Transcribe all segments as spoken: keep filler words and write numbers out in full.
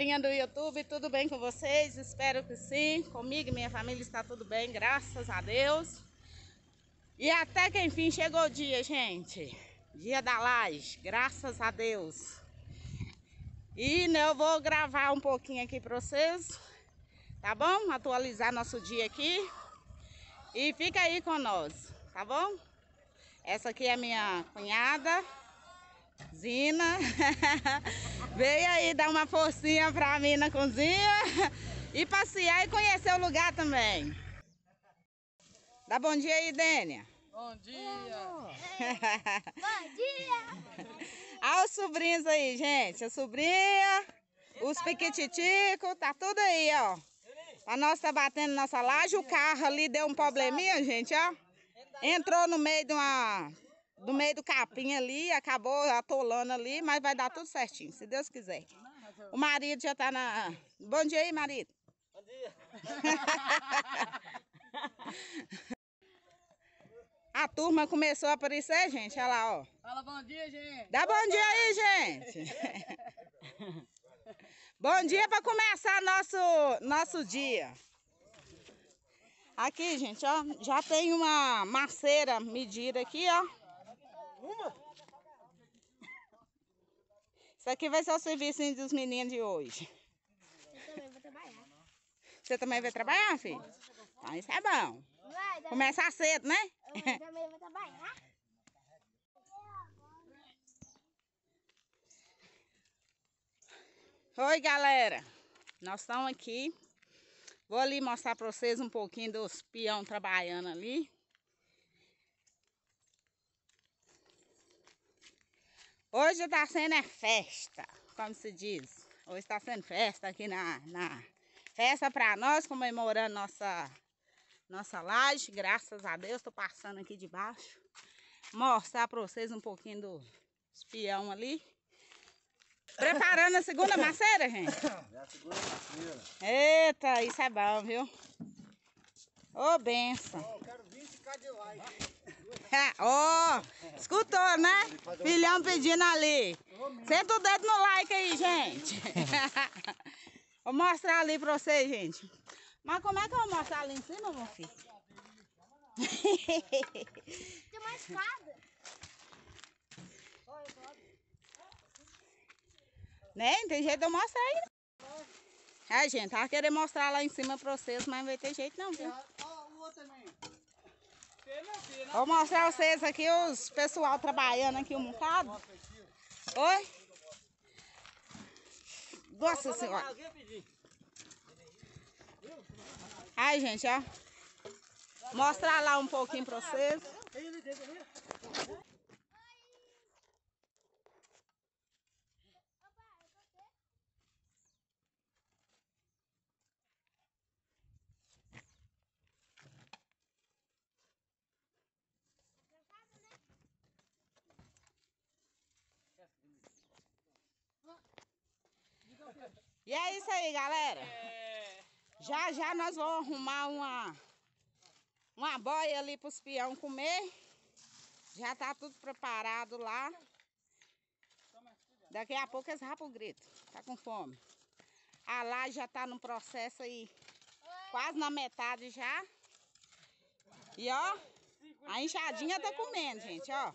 galerinha do YouTube, tudo bem com vocês? Espero que sim. Comigo e minha família está tudo bem, graças a Deus. E até que enfim chegou o dia, gente. Dia da laje, graças a Deus. E eu vou gravar um pouquinho aqui para vocês, tá bom? Atualizar nosso dia aqui. E fica aí com nós, tá bom? Essa aqui é minha cunhada, Zina. Veio aí dar uma forcinha pra mim na cozinha e passear e conhecer o lugar também. Dá bom dia aí, Dênia. Bom dia. Bom dia. Olha os sobrinhos aí, gente. A sobrinha, os piquititicos, tá tudo aí, ó. A nossa tá batendo nossa laje. O carro ali deu um probleminha, gente, ó. Entrou no meio de uma... do meio do capim ali, acabou atolando ali, mas vai dar tudo certinho, se Deus quiser. O marido já tá na... Bom dia aí, marido. Bom dia. A turma começou a aparecer, gente, olha lá, ó. Fala bom dia, gente. Dá bom dia aí, gente. Bom dia para começar nosso, nosso dia. Aqui, gente, ó, já tem uma maceira medida aqui, ó. Uma? Isso aqui vai ser o serviço dos meninos de hoje. Eu também vou trabalhar. Você também vai trabalhar, filho? Então isso é bom. Vai, Começar cedo, né? eu também vou trabalhar. Oi, galera. Nós estamos aqui. Vou ali mostrar para vocês um pouquinho dos peão trabalhando ali. Hoje está sendo é festa, como se diz. Hoje está sendo festa aqui na, na festa para nós, comemorando nossa, nossa laje. Graças a Deus, estou passando aqui de baixo. Mostrar para vocês um pouquinho dos peão ali. Preparando a segunda maceira, gente? É a segunda maceira. Eita, isso é bom, viu? Ô, benção. Eu quero vinte k de like. Ó, oh, escutou, né? Filhão pedindo ali. Senta o dedo no like aí, gente. Vou mostrar ali pra vocês, gente. Mas como é que eu vou mostrar ali em cima, meu filho? Tem uma escada. Nem tem jeito de eu mostrar aí. É, gente, tava querendo mostrar lá em cima pra vocês, mas não vai ter jeito não, viu? Ó, o outro também. Vou mostrar pra vocês aqui os pessoal trabalhando aqui um bocado. Oi? Nossa senhora. Ai, gente, ó. Mostrar lá um pouquinho pra vocês. E é isso aí, galera. Já já nós vamos arrumar uma uma boia ali para os peão comer. Já tá tudo preparado lá. Daqui a pouco eles rapam o grito. Tá com fome. A laje já tá no processo aí, quase na metade já. E ó, a enxadinha tá comendo, gente, ó.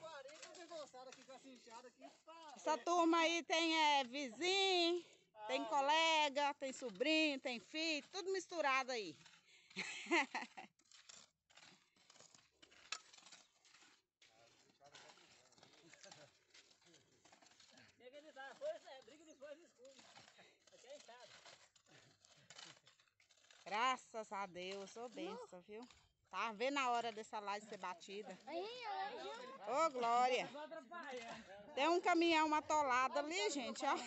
Essa turma aí tem é, vizinho, tem colega, tem sobrinho, tem filho, tudo misturado aí. Graças a Deus, ô benção, viu? Tá vendo a hora dessa laje ser batida? Ô, glória! Tem um caminhão atolado ali, gente, ó.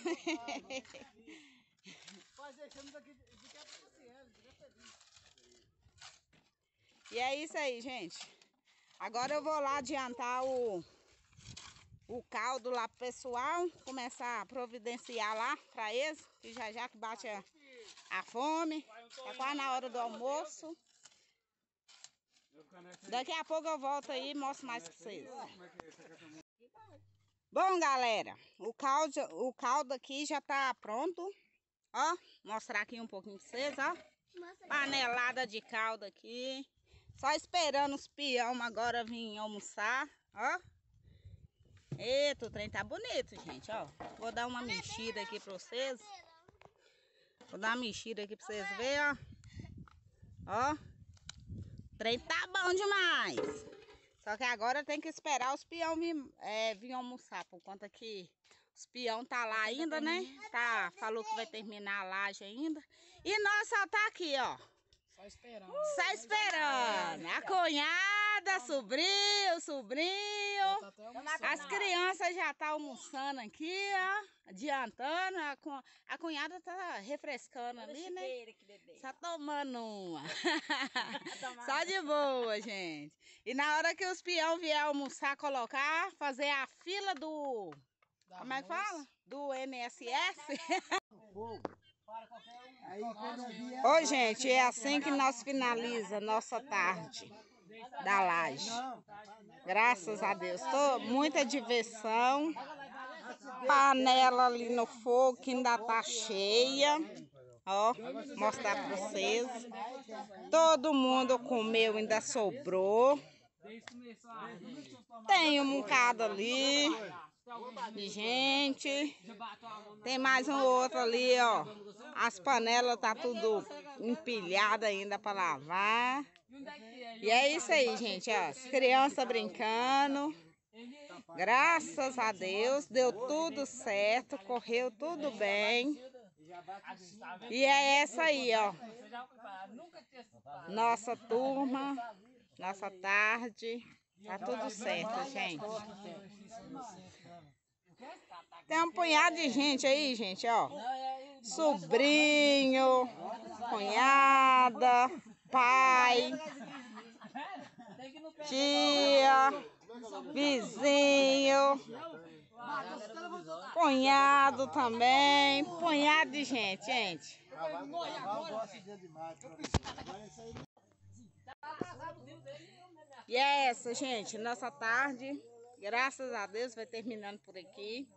E é isso aí, gente. Agora eu vou lá adiantar o, o caldo lá pro pessoal. Começar a providenciar lá pra eles, que já já que bate a, a fome. Tá quase na hora do almoço. Daqui a pouco eu volto aí e mostro mais pra vocês. Bom, galera, o caldo, o caldo aqui já tá pronto. Ó, mostrar aqui um pouquinho pra vocês, ó. Panelada de caldo aqui. Só esperando os peão agora vir almoçar, ó. Eita, o trem tá bonito, gente, ó. Vou dar uma mexida aqui pra vocês. Vou dar uma mexida aqui pra vocês verem, ó. Ó. O trem tá bom demais. Só que agora tem que esperar os peão vir, é, vir almoçar, por conta que os peão tá lá ainda, né? Tá, falou que vai terminar a laje ainda. E nós só tá aqui, ó. Só esperando. Só esperando. A cunhada, sobrinho, sobrinho. As crianças já estão almoçando aqui, ó. Adiantando. A, cu... a cunhada tá refrescando ali, né? Só tomando uma. Só de boa, gente. E na hora que os peão vier almoçar, colocar, fazer a fila do... Como é que fala? Do I N S S. Ô, gente, é assim que nós finaliza nossa tarde da laje. Graças a Deus. Tô, muita diversão. Panela ali no fogo que ainda tá cheia. Ó, mostrar pra vocês. Todo mundo comeu, ainda sobrou. Tem um bocado ali de gente. Tem mais um outro ali, ó. As panelas tá tudo empilhada ainda para lavar. E é isso aí, gente, ó. As crianças brincando. Graças a Deus, deu tudo certo, correu tudo bem. E é essa aí, ó. Nossa turma, nossa tarde. Tá tudo certo, gente. Tem um punhado de gente aí, gente, ó. Sobrinho, cunhada, pai, tia, vizinho, cunhado também. Punhado de gente, gente. E é essa, gente, nossa tarde. Graças a Deus vai terminando por aqui.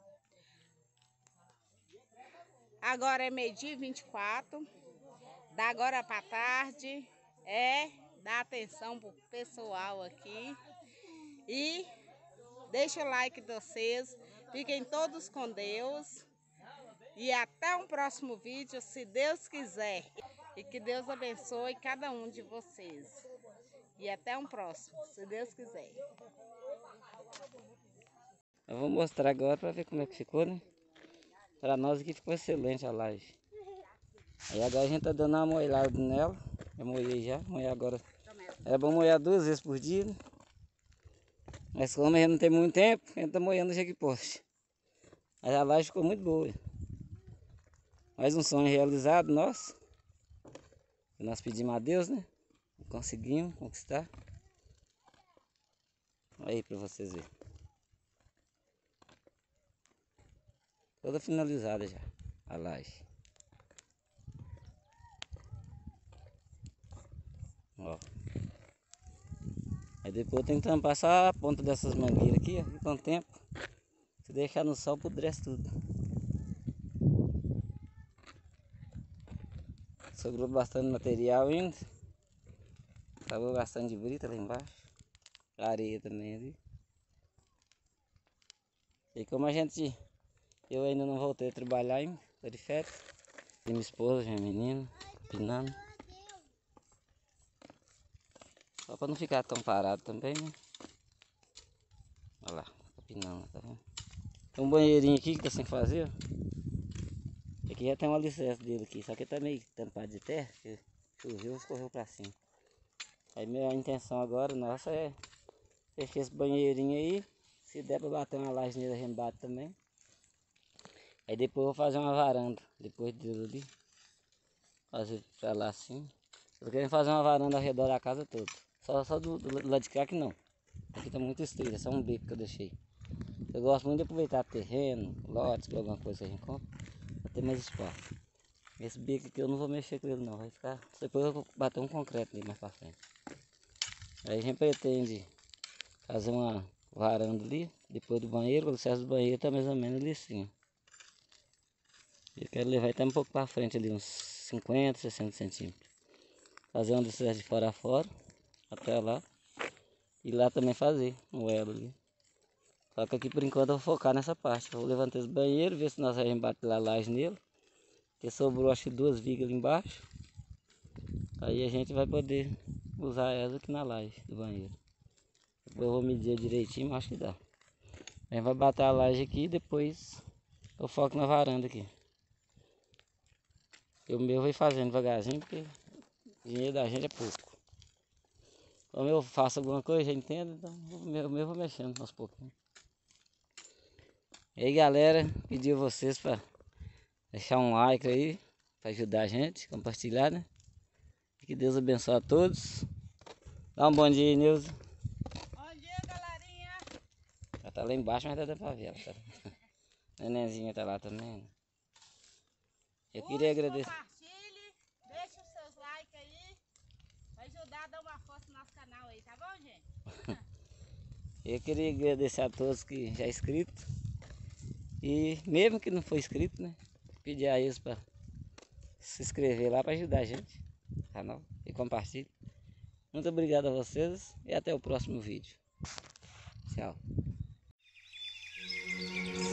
Agora é meio-dia e vinte e quatro. Da agora para tarde é dar atenção pro pessoal aqui. E deixa o like de vocês. Fiquem todos com Deus. E até um próximo vídeo, se Deus quiser. E que Deus abençoe cada um de vocês. E até um próximo, se Deus quiser. Eu vou mostrar agora para ver como é que ficou, né? Para nós aqui ficou excelente a laje. Aí agora a gente tá dando uma moelada nela. Eu moei já, moei agora. É bom moer duas vezes por dia, né? Mas como a gente não tem muito tempo, a gente tá moendo já que poste. Mas a laje ficou muito boa. Mais um sonho realizado nosso. Nós pedimos a Deus, né? Conseguimos conquistar. Aí para vocês verem. Toda finalizada já a laje. Ó. Aí depois tem que tampar só a ponta dessas mangueiras aqui, ó. Com o tempo. Se deixar no sol, apodrece tudo. Sobrou bastante material ainda. Sobrou bastante de brita lá embaixo. Areia também ali. E como a gente... Eu ainda não voltei a trabalhar ainda. Tô de férias. Tem minha esposa, minha menina, pinando. Só para não ficar tão parado também, né? Olha lá, tá pinando, tá vendo? Tem um banheirinho aqui que tá sem fazer, ó. Aqui já tem um alicerce dele aqui, só que tá meio tampado de terra, porque choveu e escorreu pra cima. Aí minha intenção agora, nossa, é fechar esse banheirinho aí. Se der pra bater uma laje nele arrembado também. Aí depois eu vou fazer uma varanda, depois dele ali. Fazer pra lá assim. Eu tô querendo fazer uma varanda ao redor da casa toda. Só, só do, do lado de cá que não. Aqui tá muito estreito, é só um beco que eu deixei. Eu gosto muito de aproveitar terreno, lotes, alguma coisa que a gente compra, pra ter mais espaço. Esse beco aqui eu não vou mexer com ele não, vai ficar... Depois eu vou bater um concreto ali mais pra frente. Aí a gente pretende fazer uma varanda ali, depois do banheiro, o alicerce do banheiro tá mais ou menos ali assim. Eu quero levar até um pouco para frente ali, uns cinquenta, sessenta centímetros. Fazer uma dessas de fora a fora, até lá. E lá também fazer um elo ali. Só que aqui por enquanto eu vou focar nessa parte. Eu vou levantar esse banheiro, ver se nós vamos bater a laje nele. Porque sobrou acho que duas vigas ali embaixo. Aí a gente vai poder usar ela aqui na laje do banheiro. Depois eu vou medir direitinho, mas acho que dá. A gente vai bater a laje aqui e depois eu foco na varanda aqui. E o meu eu vou fazendo devagarzinho, porque o dinheiro da gente é pouco. Como eu faço alguma coisa, já entendo, então o meu, o meu eu vou mexendo aos pouquinhos. E aí galera, pedi a vocês para deixar um like aí, para ajudar a gente, compartilhar, né? Que Deus abençoe a todos. Dá um bom dia aí, Neuza. Bom dia, galerinha. Ela tá lá embaixo, mas dá pra ver ela. Tá? A nenenzinha tá lá também. Eu queria Curte, agradecer. compartilhe, deixa os seus likes aí. Vai ajudar a dar uma força no nosso canal aí, tá bom, gente? Eu queria agradecer a todos que já é inscrito. E mesmo que não for inscrito, né? Pedir a eles para se inscrever lá para ajudar a gente no canal e compartilhe. Muito obrigado a vocês e até o próximo vídeo. Tchau.